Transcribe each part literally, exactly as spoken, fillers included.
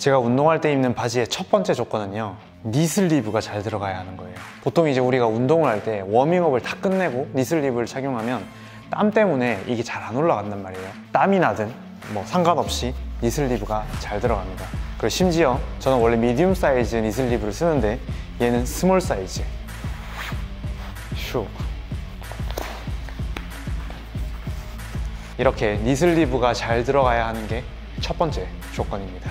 제가 운동할 때 입는 바지의 첫 번째 조건은요, 니슬리브가 잘 들어가야 하는 거예요. 보통 이제 우리가 운동을 할 때 워밍업을 다 끝내고 니슬리브를 착용하면 땀 때문에 이게 잘 안 올라간단 말이에요. 땀이 나든 뭐 상관없이 니슬리브가 잘 들어갑니다. 그리고 심지어 저는 원래 미디움 사이즈 니슬리브를 쓰는데 얘는 스몰 사이즈. 슉. 이렇게 니슬리브가 잘 들어가야 하는 게 첫 번째 조건입니다.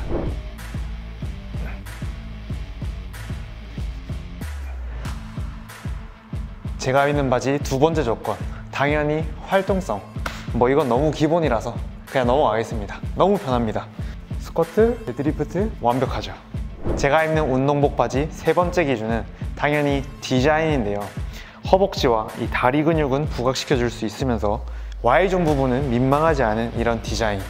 제가 입는 바지 두 번째 조건, 당연히 활동성. 뭐 이건 너무 기본이라서 그냥 넘어가겠습니다. 너무 편합니다. 스쿼트, 데드리프트 완벽하죠. 제가 입는 운동복 바지 세 번째 기준은 당연히 디자인인데요. 허벅지와 이 다리 근육은 부각시켜 줄 수 있으면서 Y존 부분은 민망하지 않은 이런 디자인.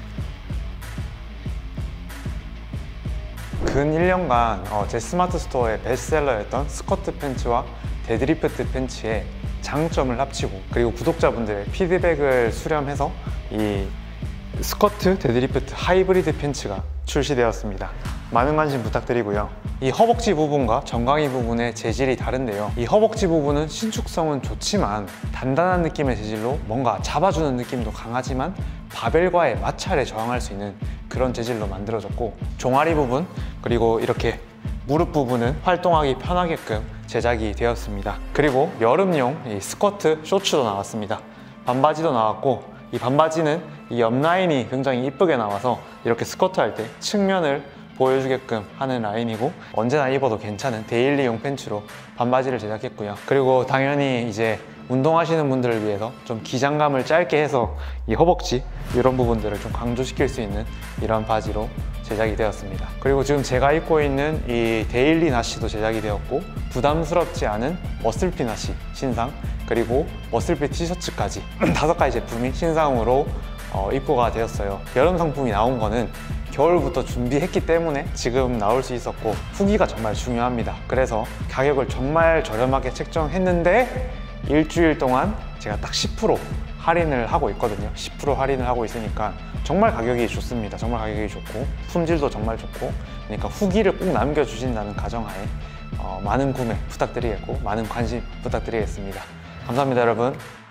근 일 년간 어, 제 스마트 스토어의 베스트셀러였던 스쿼트 팬츠와 데드리프트 팬츠의 장점을 합치고, 그리고 구독자분들의 피드백을 수렴해서 이 스쿼트, 데드리프트 하이브리드 팬츠가 출시되었습니다. 많은 관심 부탁드리고요. 이 허벅지 부분과 정강이 부분의 재질이 다른데요. 이 허벅지 부분은 신축성은 좋지만 단단한 느낌의 재질로 뭔가 잡아주는 느낌도 강하지만 바벨과의 마찰에 저항할 수 있는 그런 재질로 만들어졌고, 종아리 부분 그리고 이렇게 무릎 부분은 활동하기 편하게끔 제작이 되었습니다. 그리고 여름용 이 스커트 쇼츠도 나왔습니다. 반바지도 나왔고, 이 반바지는 이 옆라인이 굉장히 이쁘게 나와서 이렇게 스커트 할 때 측면을 보여주게끔 하는 라인이고, 언제나 입어도 괜찮은 데일리용 팬츠로 반바지를 제작했고요. 그리고 당연히 이제 운동하시는 분들을 위해서 좀 기장감을 짧게 해서 이 허벅지 이런 부분들을 좀 강조시킬 수 있는 이런 바지로 제작이 되었습니다. 그리고 지금 제가 입고 있는 이 데일리 나시도 제작이 되었고, 부담스럽지 않은 머슬핏 나시 신상, 그리고 머슬핏 티셔츠까지 다섯 가지 제품이 신상으로 어, 입고가 되었어요. 여름 상품이 나온 거는 겨울부터 준비했기 때문에 지금 나올 수 있었고, 후기가 정말 중요합니다. 그래서 가격을 정말 저렴하게 책정했는데 일주일 동안 제가 딱 십 퍼센트 할인을 하고 있거든요. 십 퍼센트 할인을 하고 있으니까 정말 가격이 좋습니다. 정말 가격이 좋고 품질도 정말 좋고, 그러니까 후기를 꼭 남겨주신다는 가정하에 어, 많은 구매 부탁드리겠고 많은 관심 부탁드리겠습니다. 감사합니다, 여러분.